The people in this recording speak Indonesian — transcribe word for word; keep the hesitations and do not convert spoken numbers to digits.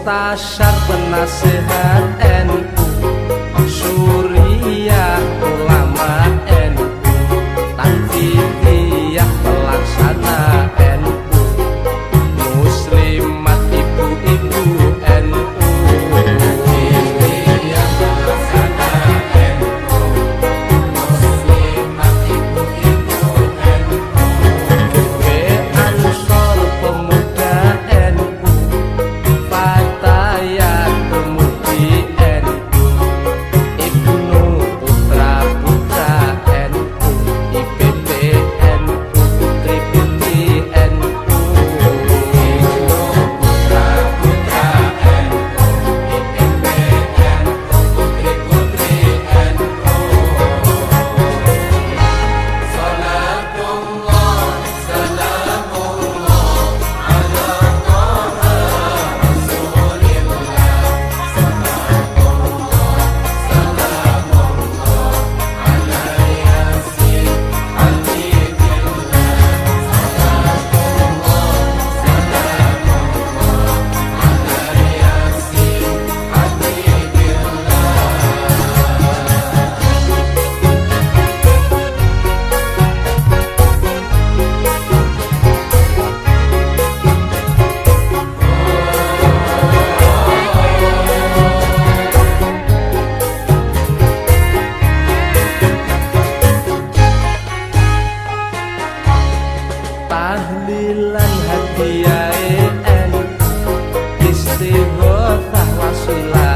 Mustasyar penasehat N U, Suriah ulama N U, Tanfidiyah pelaksana N U, Muslimat ibu-ibu N U, Tanfidiyah pelaksana N U, Muslimat ibu-ibu N U, Ansor pemuda N U, Fatayat pemudi N U, Ibnu putra putra N U, I P P N U, putri putri N U, Ibnu putra putra N U, I P P N U, putri putri N U. Salatullah salamullah ala Taha Rasulillah, salatullah salamullah ala Yasin Habibullah, salatullah salamullah ala Yasin Habibullah. Tahlilan hadiah N U, istighosah wasilah